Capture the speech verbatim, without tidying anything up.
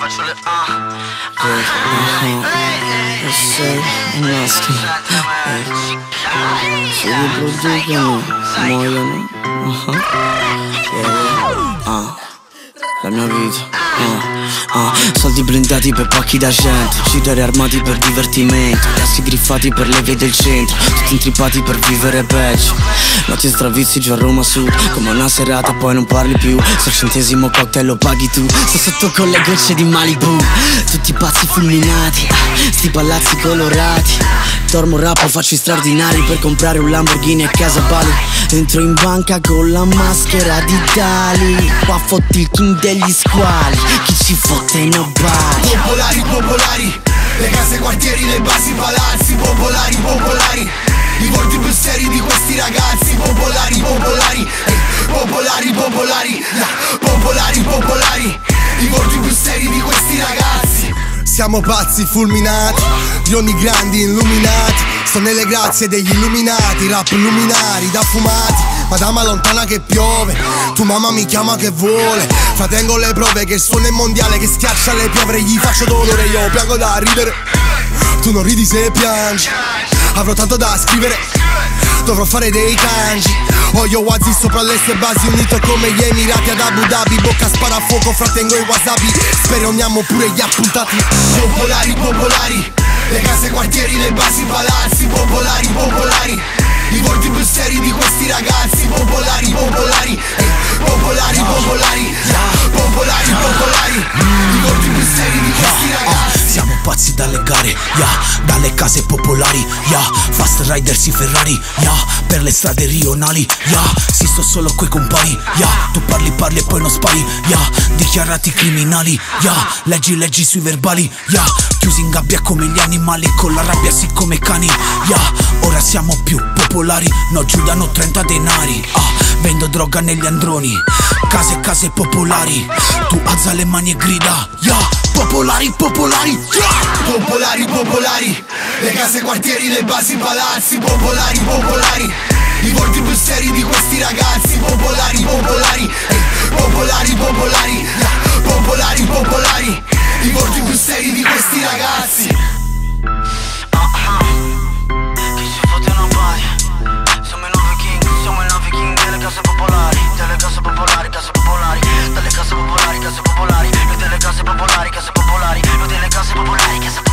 faccio le ah E sei maschi se li producono muoiono. Ah, la mia vita. Uh, uh, soldi blindati per pacchi da cento, uccidere armati per divertimento, caschi griffati per le vie del centro, tutti intrippati per vivere peggio. Notti e stravizi giù a Roma Sud, come una serata poi non parli più. Se il centesimo cocktail lo paghi tu, sto sotto con le gocce di Malibu. Tutti pazzi fulminati, ah, sti palazzi colorati. Dormo rappo, faccio i straordinari per comprare un Lamborghini a casa Bali. Entro in banca con la maschera di Dali, qua fotti il king degli squali, chi ci fotte in Bali. Popolari, popolari, le case, quartieri, le basi, palazzi. Popolari, popolari, i volti più seri di questi ragazzi. Popolari, popolari, eh, popolari, popolari, yeah. Popolari, popolari, i volti più seri di questi ragazzi. Siamo pazzi fulminati, rioni grandi illuminati. Sto nelle grazie degli illuminati, rap luminari da fumati. Madama lontana che piove, tu mamma mi chiama che vuole. Fratengo le prove che il suono è mondiale, che schiaccia le piovre, gli faccio dolore. Io piango da ridere, tu non ridi se piangi. Avrò tanto da scrivere, dovrò fare dei kanji. Ho io Wazi sopra le sue basi, unito come gli Emirati ad Abu Dhabi. Bocca spara a fuoco, fratengo i wasabi, speriamo pure gli appuntati. Popolari, popolari, le case, quartieri, le basi, palazzi. Popolari, popolari, i volti più seri di questi ragazzi. Popolari, popolari, eh, popolari, popolari, yeah. Popolari, popolari, i volti più seri di questi ragazzi. Siamo pazzi dalle gare, yeah, dalle case popolari, yeah, fast riders i Ferrari, yeah, per le strade rionali, yeah, si sto solo coi compari, yeah, tu parli parli e poi non spari, yeah, dichiarati criminali, yeah, leggi leggi sui verbali, yeah, chiusi in gabbia come gli animali, con la rabbia sì come cani, yeah, ora siamo più popolari, no Giuliano trenta denari, ah, vendo droga negli androni, case case popolari, tu alza le mani e grida, yeah. Popolari, popolari, yeah! Popolari, popolari, le case, quartieri, le basi, palazzi. Popolari, popolari, i volti più seri di questi ragazzi. Popolari, popolari, eh, popolari, popolari, yeah. Popolari, popolari, i volti più seri di questi ragazzi. Chi si fotte una paia, siamo i nuovi king, siamo i nuovi king delle case popolari. Delle case popolari, case popolari, delle case popolari, case popolari, noi delle case popolari, case popolari, noi delle case popolari, case popolari.